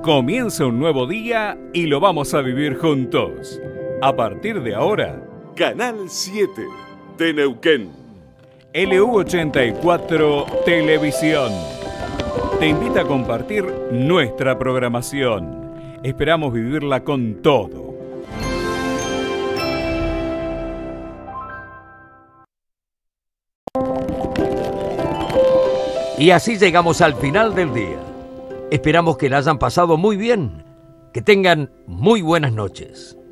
Comienza un nuevo día y lo vamos a vivir juntos. A partir de ahora, Canal 7 de Neuquén. LU84 Televisión te invita a compartir nuestra programación. Esperamos vivirla con todo. Y así llegamos al final del día. Esperamos que la hayan pasado muy bien. Que tengan muy buenas noches.